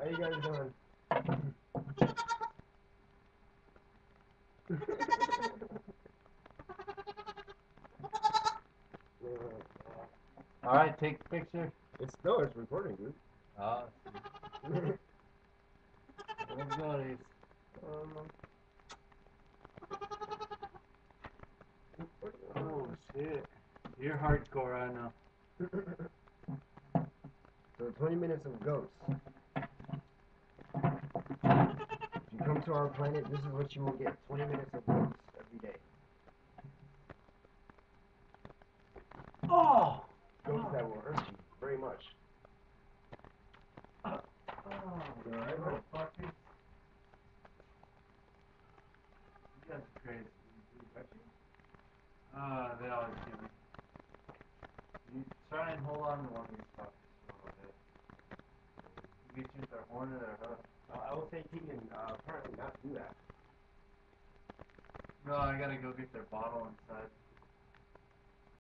you guys doing? Alright, take a picture. It's recording, dude. Let's go, Ace. Oh shit. You're hardcore, I know. So 20 minutes of ghosts. If you come to our planet, this is what you will get. 20 minutes of ghosts every day. Oh! Ghosts that will hurt you very much. Oh, motherfucker. You guys are crazy. They always get me. You try and hold on to one of these fuckers for a little bit. You get you with their horn or their hoof. I will say he can apparently not do that. No, I gotta go get their bottle inside.